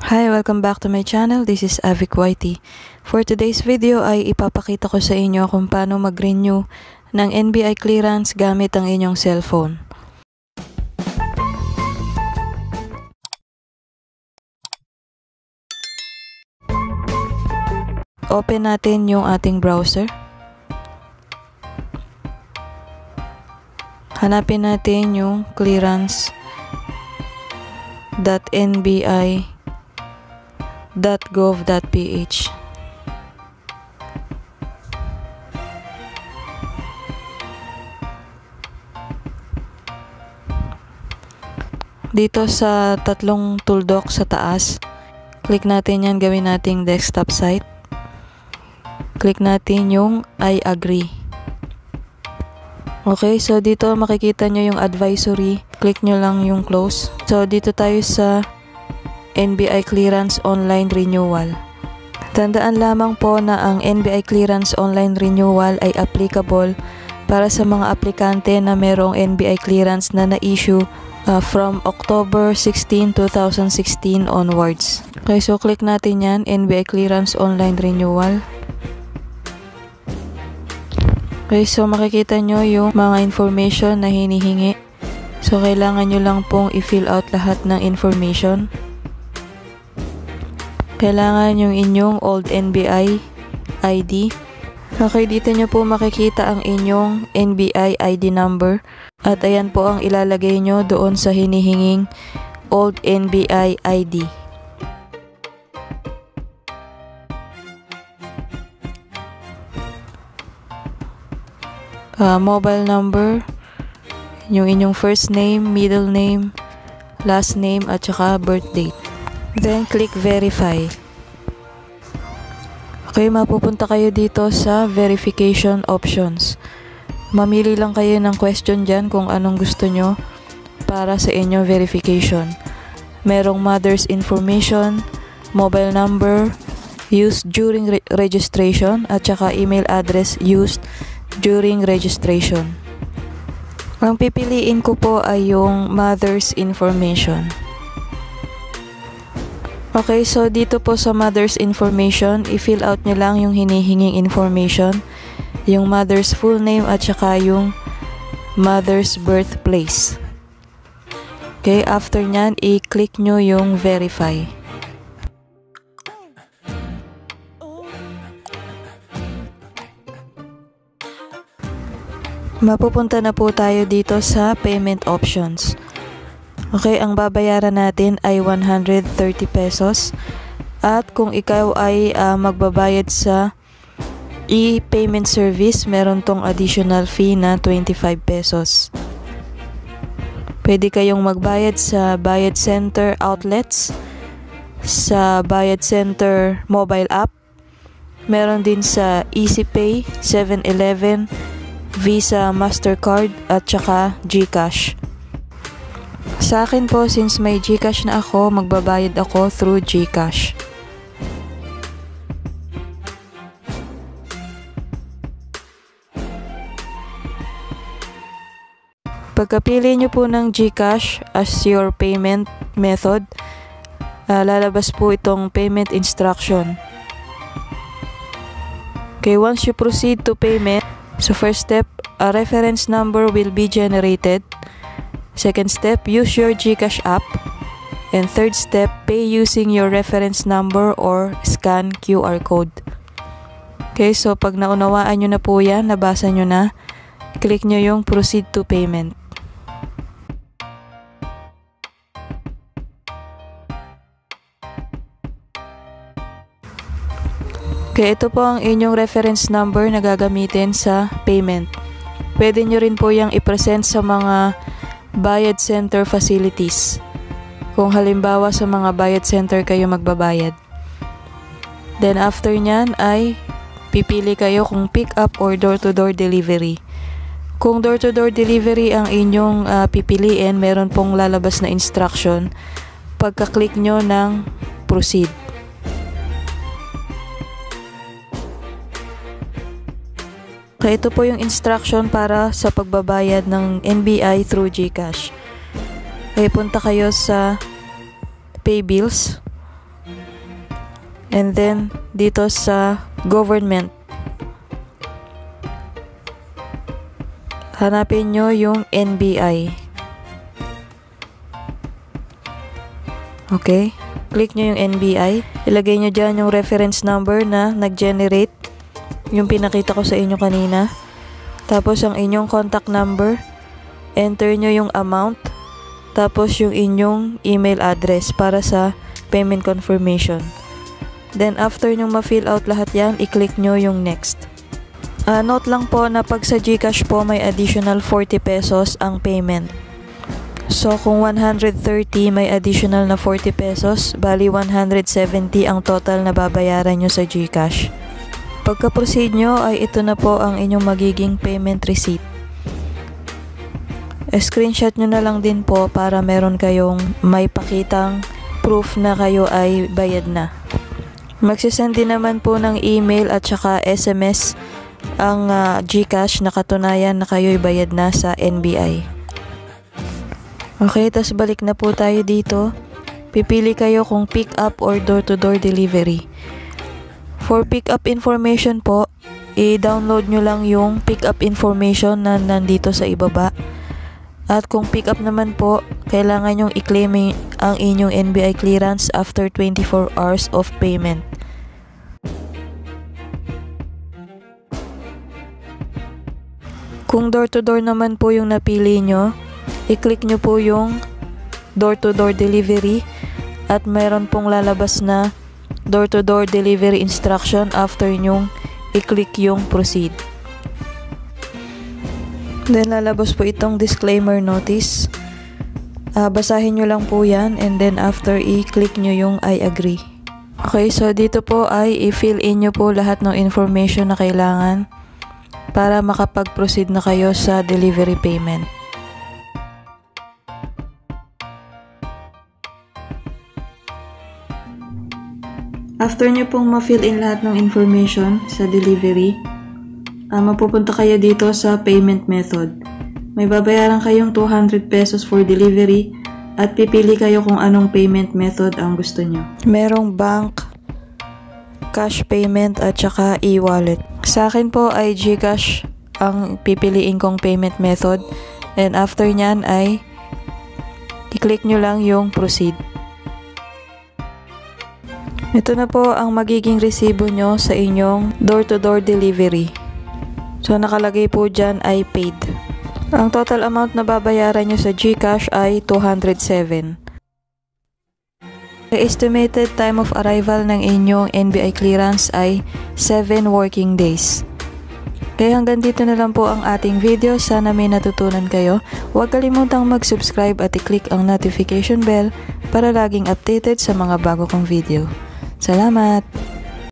Hi, welcome back to my channel. This is Avic YT. For today's video ay ipapakita ko sa inyo kung paano mag-renew ng NBI clearance gamit ang inyong cellphone. Open natin yung ating browser. Hanapin natin yung clearance.nbi.gov.ph. Dito sa tatlong tuldok sa taas, click natin yan, gawin nating desktop site. Click natin yung I agree. Okay, so dito makikita nyo yung advisory. Click nyo lang yung close. So dito tayo sa NBI Clearance Online Renewal. Tandaan lamang po na ang NBI Clearance Online Renewal ay applicable para sa mga aplikante na merong NBI Clearance na na-issue from October 16, 2016 onwards. Okay, so click natin yan, NBI Clearance Online Renewal. Okay, so makikita nyo yung mga information na hinihingi. So kailangan nyo lang pong i-fill out lahat ng information. Kailangan yung inyong old NBI ID. Okay, dito nyo po makikita ang inyong NBI ID number. At ayan po ang ilalagay nyo doon sa hinihinging old NBI ID. Mobile number, yung inyong first name, middle name, last name, at saka birth date. Then, click verify. Okay, mapupunta kayo dito sa verification options. Mamili lang kayo ng question dyan kung anong gusto nyo para sa inyong verification. Merong mother's information, mobile number, used during registration, at saka email address used during registration. Ang pipiliin ko po ay yung mother's information. Okay, so dito po sa mother's information, i-fill out nyo lang yung hinihinging information, yung mother's full name at saka yung mother's birthplace. Okay, after nyan, i-click nyo yung verify. Mapupunta na po tayo dito sa payment options. Okay, ang babayaran natin ay 130 pesos. At kung ikaw ay magbabayad sa e-payment service, meron tong additional fee na 25 pesos. Pwede kayong magbayad sa Bayad Center outlets, sa Bayad Center mobile app, meron din sa EasyPay, 7-Eleven, Visa, Mastercard, at saka GCash. Sa akin po, since may GCash na ako, magbabayad ako through GCash. Pagkapili nyo po ng GCash as your payment method, lalabas po itong payment instruction. Okay, once you proceed to payment, so first step, a reference number will be generated. Second step, use your GCash app. And third step, pay using your reference number or scan QR code. Okay, so pag naunawaan nyo na po yan, nabasa nyo na, click nyo yung proceed to payment. Okay, ito po ang inyong reference number na gagamitin sa payment. Pwede nyo rin po yung i-present sa mga bayad center facilities. Kung halimbawa sa mga bayad center kayo magbabayad. Then after nyan ay pipili kayo kung pick up or door-to-door delivery. Kung door-to-door delivery ang inyong pipiliin, meron pong lalabas na instruction pagka-click nyo ng proceed. Okay, ito po yung instruction para sa pagbabayad ng NBI through GCash. Okay, punta kayo sa Pay Bills. And then, dito sa government, hanapin nyo yung NBI. Okay? Click nyo yung NBI. Ilagay nyo dyan yung reference number na nag-generate. Yung pinakita ko sa inyo kanina. Tapos ang inyong contact number. Enter nyo yung amount. Tapos yung inyong email address para sa payment confirmation. Then after nyo ma-fill out lahat yan, i-click nyo yung next. Note lang po na pag sa GCash po may additional 40 pesos ang payment. So kung 130 may additional na 40 pesos, bali 170 ang total na babayaran nyo sa GCash. Pagka-proceed nyo ay ito na po ang inyong magiging payment receipt. Screenshot nyo na lang din po para meron kayong may pakitang proof na kayo ay bayad na. Magsisend din naman po ng email at saka SMS ang GCash na katunayan na kayo'y bayad na sa NBI. Okay, tas balik na po tayo dito. Pipili kayo kung pick up or door-to-door delivery. For pick up information po, i-download nyo lang yung pick up information na nandito sa ibaba. At kung pick up naman po, kailangan nyong i-claim ang inyong NBI clearance after 24 hours of payment. Kung door-to-door naman po yung napili nyo, i-click nyo po yung door-to-door delivery at mayroon pong lalabas na door-to-door delivery instruction after nyong i-click yung proceed. Then lalabas po itong disclaimer notice. Basahin nyo lang po yan and then after i-click nyo yung I agree. Okay, so dito po ay i-fill in nyo po lahat ng information na kailangan para makapag-proceed na kayo sa delivery payment. After nyo pong ma-fill in lahat ng information sa delivery, mapupunta kayo dito sa payment method. May babayaran kayong 200 pesos for delivery at pipili kayo kung anong payment method ang gusto nyo. Merong bank, cash payment at saka e-wallet. Sa akin po ay GCash ang pipiliin kong payment method and after nyan ay i-click nyo lang yung proceed. Ito na po ang magiging resibo nyo sa inyong door-to-door delivery. So nakalagay po dyan ay paid. Ang total amount na babayaran nyo sa GCash ay 207. The estimated time of arrival ng inyong NBI clearance ay 7 working days. Kaya hanggang dito na lang po ang ating video. Sana may natutunan kayo. Huwag kalimutang mag-subscribe at i-click ang notification bell para laging updated sa mga bago kong video. Salamat!